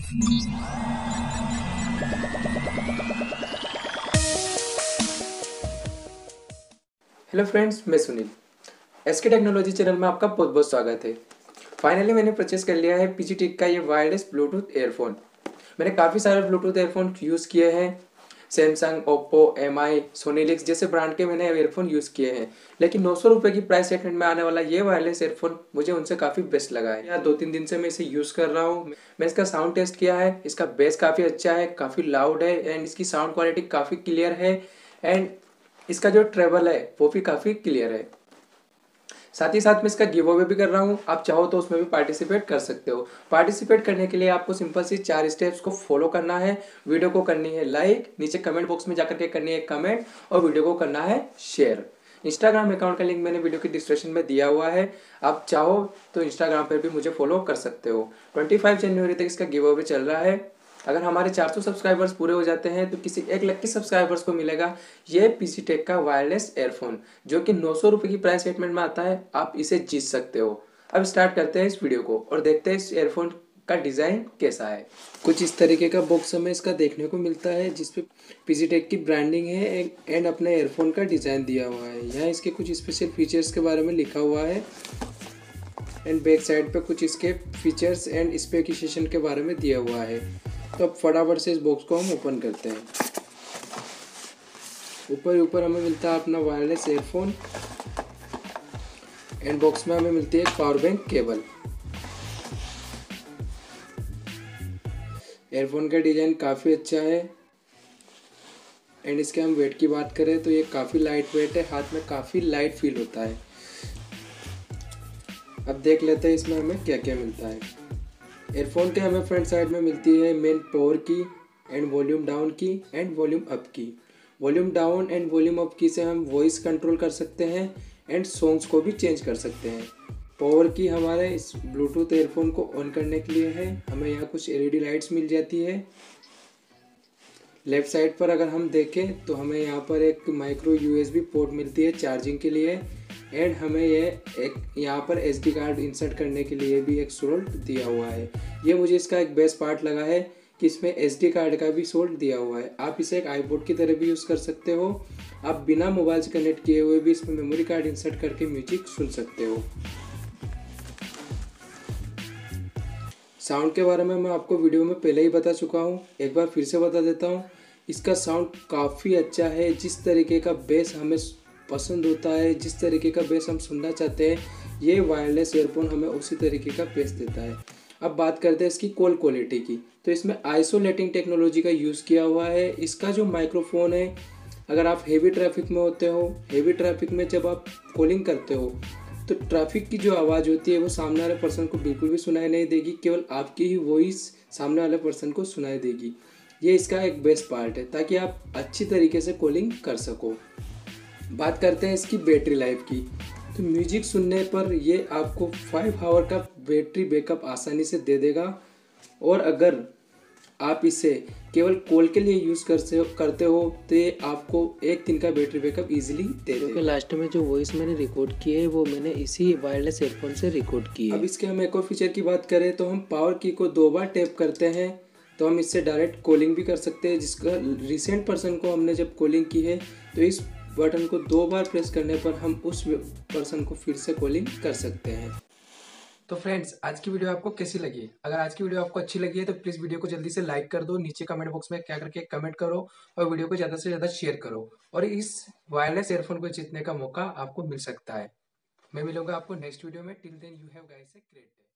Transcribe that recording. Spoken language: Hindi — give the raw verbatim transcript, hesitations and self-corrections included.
हेलो फ्रेंड्स, मैं सुनील। एसके टेक्नोलॉजी चैनल में आपका बहुत बहुत स्वागत है। फाइनली मैंने परचेस कर लिया है पीजीटेक का ये वायरलेस ब्लूटूथ एयरफोन। मैंने काफ़ी सारे ब्लूटूथ एयरफोन यूज़ किए हैं। सैमसंग, ओप्पो, एम आई, सोनीलिक्स जैसे ब्रांड के मैंने एयरफोन यूज़ किए हैं, लेकिन नौ सौ रुपये की प्राइस सेगमेंट में आने वाला ये वायरलेस एयरफोन मुझे उनसे काफ़ी बेस्ट लगा है। यहाँ दो तीन दिन से मैं इसे यूज़ कर रहा हूँ। मैं इसका साउंड टेस्ट किया है, इसका बेस काफ़ी अच्छा है, काफ़ी लाउड है एंड इसकी साउंड क्वालिटी काफ़ी क्लियर है एंड इसका जो ट्रेवल है वो भी काफ़ी क्लियर है। साथ ही साथ मैं इसका गिव अवे भी कर रहा हूँ, आप चाहो तो उसमें भी पार्टिसिपेट कर सकते हो। पार्टिसिपेट करने के लिए आपको सिंपल सी चार स्टेप्स को फॉलो करना है। वीडियो को करनी है लाइक, नीचे कमेंट बॉक्स में जाकर के करनी है कमेंट और वीडियो को करना है शेयर। इंस्टाग्राम अकाउंट का लिंक मैंने वीडियो की डिस्क्रिप्शन में दिया हुआ है, आप चाहो तो इंस्टाग्राम पर भी मुझे फॉलो कर सकते हो। ट्वेंटी फाइव जनवरी तक इसका गिव अवे चल रहा है। अगर हमारे चार सौ सब्सक्राइबर्स पूरे हो जाते हैं तो किसी एक लक्की सब्सक्राइबर्स को मिलेगा ये पीजीटेक का वायरलेस एयरफोन, जो कि नौ सौ रुपये की प्राइस सेगमेंट में आता है। आप इसे जीत सकते हो। अब स्टार्ट करते हैं इस वीडियो को और देखते हैं इस एयरफोन का डिज़ाइन कैसा है। कुछ इस तरीके का बॉक्स हमें इसका देखने को मिलता है, जिसपे पीजीटेक की ब्रांडिंग है एंड अपने एयरफोन का डिज़ाइन दिया हुआ है। यहाँ इसके कुछ स्पेशल फीचर्स के बारे में लिखा हुआ है एंड बैक साइड पे कुछ इसके फीचर्स एंड स्पेसिफिकेशन के बारे में दिया हुआ है। तो अब फटाफट से इस बॉक्स को हम ओपन करते हैं। ऊपर ही ऊपर हमें मिलता है अपना वायरलेस एयरफोन एंड बॉक्स में हमें मिलती है एक पावर बैंक केबल। एयरफोन का डिजाइन काफ़ी अच्छा है एंड इसके हम वेट की बात करें तो ये काफ़ी लाइट वेट है, हाथ में काफ़ी लाइट फील होता है। अब देख लेते हैं इसमें हमें क्या क्या मिलता है। एयरफोन के हमें फ्रंट साइड में मिलती है मेन पावर की एंड वॉल्यूम डाउन की एंड वॉल्यूम अप की। Volume down and volume up की से हम वॉइस कंट्रोल कर सकते हैं एंड सॉन्ग्स को भी चेंज कर सकते हैं। पावर की हमारे इस ब्लूटूथ एयरफोन को ऑन करने के लिए है, हमें यहाँ कुछ एलईडी लाइट्स मिल जाती है। लेफ्ट साइड पर अगर हम देखें तो हमें यहाँ पर एक माइक्रो यूएसबी पोर्ट मिलती है चार्जिंग के लिए एंड हमें ये एक यहाँ पर एसडी कार्ड इंसर्ट करने के लिए भी एक स्लॉट दिया हुआ है। ये मुझे इसका एक बेस्ट पार्ट लगा है कि इसमें एसडी कार्ड का भी स्लॉट दिया हुआ है। आप इसे एक आईपोड की तरह भी यूज़ कर सकते हो। आप बिना मोबाइल से कनेक्ट किए हुए भी इसमें मेमोरी कार्ड इंसर्ट करके म्यूजिक सुन सकते हो। साउंड के बारे में मैं आपको वीडियो में पहले ही बता चुका हूँ, एक बार फिर से बता देता हूँ। इसका साउंड काफ़ी अच्छा है। जिस तरीके का बेस हमें पसंद होता है, जिस तरीके का बेस हम सुनना चाहते हैं, ये वायरलेस ईयरफोन हमें उसी तरीके का बेस देता है। अब बात करते हैं इसकी कॉल क्वालिटी की, तो इसमें आइसोलेटिंग टेक्नोलॉजी का यूज़ किया हुआ है। इसका जो माइक्रोफोन है, अगर आप हेवी ट्रैफिक में होते हो, हेवी ट्रैफिक में जब आप कॉलिंग करते हो तो ट्रैफिक की जो आवाज़ होती है वो सामने वाले पर्सन को बिल्कुल भी सुनाई नहीं देगी, केवल आपकी ही वॉइस सामने वाले पर्सन को सुनाई देगी। ये इसका एक बेस्ट पार्ट है ताकि आप अच्छी तरीके से कॉलिंग कर सको। बात करते हैं इसकी बैटरी लाइफ की, तो म्यूजिक सुनने पर ये आपको फाइव आवर का बैटरी बैकअप आसानी से दे देगा और अगर आप इसे केवल कॉल के लिए यूज़ कर से करते हो तो ये आपको एक दिन का बैटरी बैकअप इजीली दे देगा। क्योंकि लास्ट में जो वॉइस मैंने रिकॉर्ड की है वो मैंने इसी वायरलेस एयरफोन से रिकॉर्ड की है। अब इसके हम एक और फीचर की बात करें तो हम पावर की को दो बार टैप करते हैं तो हम इससे डायरेक्ट कॉलिंग भी कर सकते हैं। जिसका रिसेंट पर्सन को हमने जब कॉलिंग की है तो इस बटन को दो बार प्रेस करने पर हम उस पर्सन को फिर से कॉलिंग कर सकते हैं। तो फ्रेंड्स, आज की वीडियो आपको कैसी लगी? अगर आज की वीडियो आपको अच्छी लगी है तो प्लीज़ वीडियो को जल्दी से लाइक कर दो, नीचे कमेंट बॉक्स में क्या करके कमेंट करो और वीडियो को ज़्यादा से ज़्यादा शेयर करो और इस वायरलेस एयरफोन को जीतने का मौका आपको मिल सकता है। मैं मिलूंगा आपको नेक्स्ट वीडियो में। Till then you have guys a great day.